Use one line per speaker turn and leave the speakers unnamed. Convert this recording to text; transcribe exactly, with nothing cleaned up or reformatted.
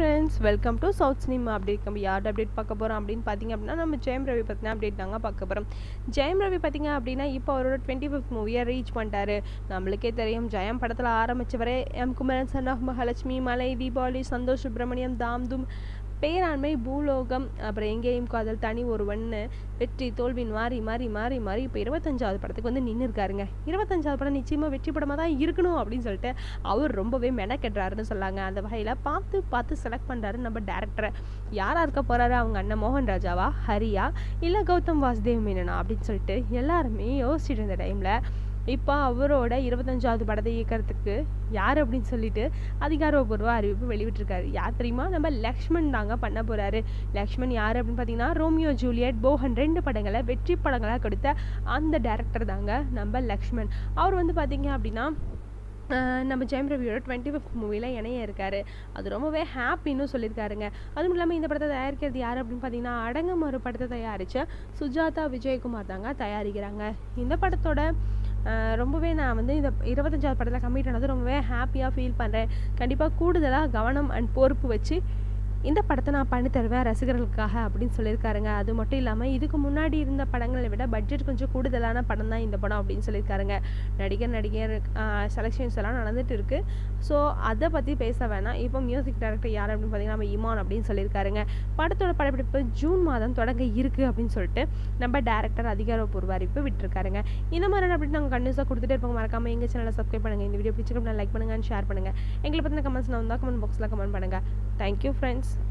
Friends, welcome to south cinema update. நம்ம யார் update பார்க்க போகிறோம் அப்படின்னு பார்த்தீங்க அப்படின்னா, நம்ம ஜெயம் ரவி பற்றின அப்டேட் தாங்க பார்க்க போகிறோம். ஜெயம் ரவி பார்த்தீங்க அப்படின்னா, இப்போ அவரோட டுவெண்ட்டி ஃபிஃப்த் மூவியை ரீச் பண்ணிட்டாரு. நம்மளுக்கே தெரியும், ஜெயம் படத்தில் ஆரம்பித்தவரே M Kumaran, son of Mahalakshmi, மலை, தீபாவளி, சந்தோஷ் சுப்ரமணியம், தாம் தூம், பேராண்மை, பூலோகம், அப்புறம் எங்கேயும் காதல், தனி ஒருவன்னு, வெற்றி தோல்வின் மாறி மாறி மாறி மாறி இப்போ இருபத்தஞ்சாவது படத்துக்கு வந்து நின்று இருக்காருங்க. இருபத்தஞ்சாவது படம் நிச்சயமாக வெற்றி படமாக தான் இருக்கணும் அப்படின்னு சொல்லிட்டு அவர் ரொம்பவே மெனக்கெட்டுறாருன்னு சொல்லாங்க. அந்த வகையில் பார்த்து பார்த்து செலக்ட் பண்ணுறாரு நம்ம டேரக்டரை. யாராக இருக்க போகிறாரு, அவங்க அண்ணன் மோகன் ராஜாவா, ஹரியா, இல்லை கௌதம் வாசுதேவ் மேனனா அப்படின்னு சொல்லிட்டு எல்லாருமே யோசிச்சுட்டு இருந்த டைமில் இப்போ அவரோட இருபத்தஞ்சாவது படத்தை இயக்கிறதுக்கு யார் அப்படின்னு சொல்லிட்டு அதிகாரப்பூர்வ அறிவிப்பு வெளிவிட்டிருக்காரு. யார் தெரியுமா? நம்ம லக்ஷ்மண் தாங்க பண்ண போகிறாரு. லக்ஷ்மண் யார் அப்படின்னு பார்த்தீங்கன்னா, ரோமியோ ஜூலியட், போகன் ரெண்டு படங்களை வெற்றி படங்களாக கொடுத்த அந்த டேரக்டர் தாங்க நம்ம லக்ஷ்மண். அவர் வந்து பார்த்தீங்க அப்படின்னா நம்ம ஜெயம் ரவியோட டுவெண்ட்டி ஃபிஃப்த் மூவியில் இணைய இருக்காரு. அது ரொம்பவே ஹாப்பின்னு சொல்லியிருக்காருங்க. அதுவும் இல்லாமல் இந்த படத்தை தயாரிக்கிறது யார் அப்படின்னு பார்த்தீங்கன்னா, அடங்கும் ஒரு படத்தை தயாரித்த சுஜாதா விஜயகுமார் தாங்க தயாரிக்கிறாங்க. இந்த படத்தோட ரொம்பவே நான் வந்து இந்த இருபத்தஞ்சாவது படத்தில் கம்மிட் ஆனது ரொம்பவே ஹாப்பியாக ஃபீல் பண்ணுறேன். கண்டிப்பாக கூடுதலாக கவனம் அண்ட் பொறுப்பு வச்சு இந்த படத்தை நான் பண்ணி தருவேன் ரசிகர்களுக்காக அப்படின்னு சொல்லியிருக்காருங்க. அது மட்டும் இல்லாமல் இதுக்கு முன்னாடி இருந்த படங்களை விட பட்ஜெட் கொஞ்சம் கூடுதலான படம் தான் இந்த படம் அப்படின்னு சொல்லியிருக்காருங்க. நடிகர் நடிகர் செலெக்ஷன்ஸ் எல்லாம் நடந்துட்டு இருக்கு. ஸோ அதை பற்றி பேச வேணாம். இப்போ மியூசிக் டைரக்டர் யார் அப்படின்னு பார்த்தீங்கன்னா, நம்ம இமான் அப்படின்னு சொல்லியிருக்காருங்க. படத்தோட படப்பிடிப்பு ஜூன் மாதம் தொடங்க இருக்குது அப்படின்னு சொல்லிட்டு நம்ம டேரக்டர் அதிகாரப்பூர்வ அறிவிப்பு விட்டுருக்காருங்க. இந்த மாதிரி அப்படி நாங்கள் கண்டிப்பாக கொடுத்துட்டே இருப்போம். மறக்காமல் எங்கள் சேனலை சப்ஸ்கிரைப் பண்ணுங்கள். இந்த வீடியோ பிடிச்சிருக்கோம் லைக் பண்ணுங்கள், ஷேர் பண்ணுங்கள். எங்களை பற்றின கமெண்ட்ஸ் நான் வந்தால் கமெண்ட் பாக்ஸில் கமெண்ட் பண்ணுங்கள். Thank you friends.